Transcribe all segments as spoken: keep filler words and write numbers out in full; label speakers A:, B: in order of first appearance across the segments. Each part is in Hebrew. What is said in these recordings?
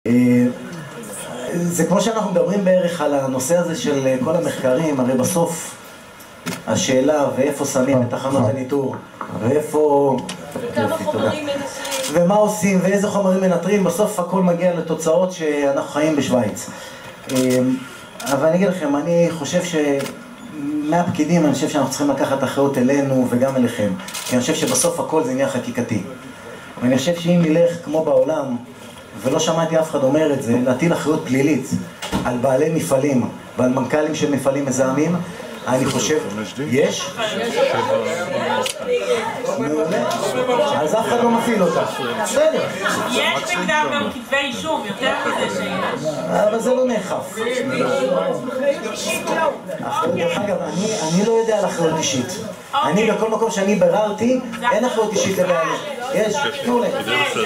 A: זה כמו שאנחנו מדברים בערך על הנושא הזה של כל המחקרים, הרי בסוף השאלה ואיפה שמים את תחנות הניטור, ואיפה...
B: וכמה חומרים מנטרים.
A: ומה עושים ואיזה חומרים מנטרים, בסוף הכל מגיע לתוצאות שאנחנו חיים בשוויץ. אבל אני אגיד לכם, אני חושב שמהפקידים אני חושב שאנחנו צריכים לקחת אחריות אלינו וגם אליכם. כי אני חושב שבסוף הכל זה עניין חקיקתי. ואני חושב שאם נלך כמו בעולם, ולא שמעתי אף אחד אומר את זה, להטיל אחריות פלילית על בעלי מפעלים ועל מנכ"לים של מפעלים מזהמים, אני חושב, יש? מעולה. אז אף אחד לא מפעיל אותה. בסדר.
B: יש נגדם גם כתבי אישום, יותר מזה שיש.
A: אבל זה לא נאכף. דרך אגב, אני לא יודע על אחריות אישית. אני בכל מקום שאני ביררתי, אין אחריות אישית לבעלים. יש, תנו לי.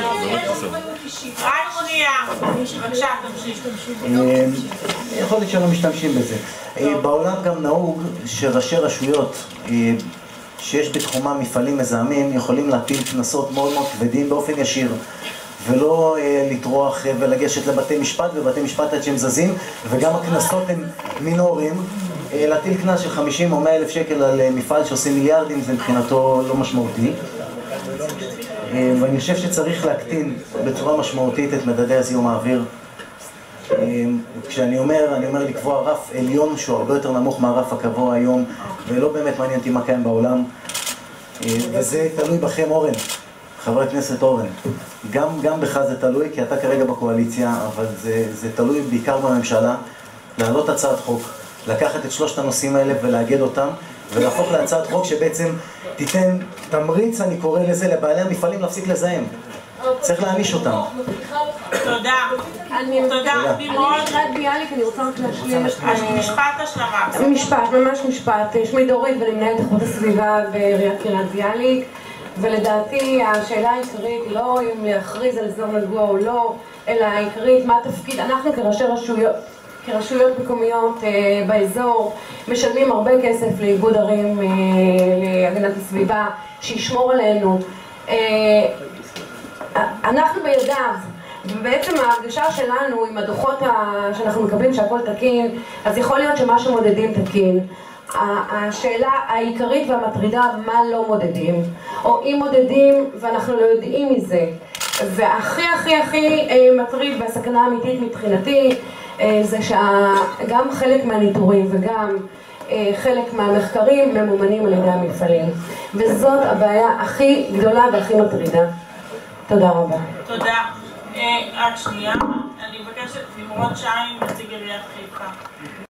B: בבקשה, תמשיך.
A: יכול להיות שלא משתמשים בזה. בעולם גם נהוג שראשי רשויות שיש בתחומם מפעלים מזהמים יכולים להטיל קנסות מאוד מאוד כבדים באופן ישיר ולא לטרוח ולגשת לבתי משפט, ובתי משפט עד שהם זזים, וגם הקנסות הם מינוריים. להטיל קנס של חמישים או מאה אלף שקל על מפעל שעושים מיליארדים זה מבחינתו לא משמעותי. ואני חושב שצריך להקטין בצורה משמעותית את מדדי הזיהום האוויר. כשאני אומר, אני אומר לקבוע רף עליון שהוא הרבה יותר נמוך מהרף הקבוע היום, ולא באמת מעניין אותי מה קיים בעולם. וזה תלוי בכם, אורן, חבר הכנסת אורן. גם, גם בך זה תלוי, כי אתה כרגע בקואליציה, אבל זה, זה תלוי בעיקר בממשלה, להעלות הצעת חוק, לקחת את שלושת הנושאים האלה ולאגד אותם, ולהפוך להצעת חוק שבעצם תיתן תמריץ, אני קורא לזה, לבעלי המפעלים להפסיק לזהם. צריך להעניש אותם.
B: תודה. תודה.
C: אני קראת ביאליק, אני רוצה רק להשלים.
B: משפט השלמה.
C: משפט, ממש משפט. שמי דורית ואני מנהלת איכות הסביבה בעיריית קריית ביאליק, ולדעתי השאלה העיקרית היא לא אם להכריז על אזור נגוע או לא, אלא העיקרית מה התפקיד. אנחנו כראשי רשויות, כרשויות מקומיות באזור משלמים הרבה כסף לאיגוד ערים להגנת הסביבה שישמור עלינו. אנחנו בידיו, ובעצם ההרגשה שלנו עם הדוחות שאנחנו מקבלים שהכל תקין, אז יכול להיות שמה שמודדים תקין. השאלה העיקרית והמטרידה מה לא מודדים, או אם מודדים ואנחנו לא יודעים מזה. והכי הכי הכי מטריד והסכנה האמיתית מבחינתי זה שגם חלק מהניטורים וגם חלק מהמחקרים ממומנים על ידי המפעלים, וזאת הבעיה הכי גדולה והכי מטרידה. תודה רבה.
B: תודה. רק שנייה, אני מבקשת נמרוד שי, נציג עיריית חיפה.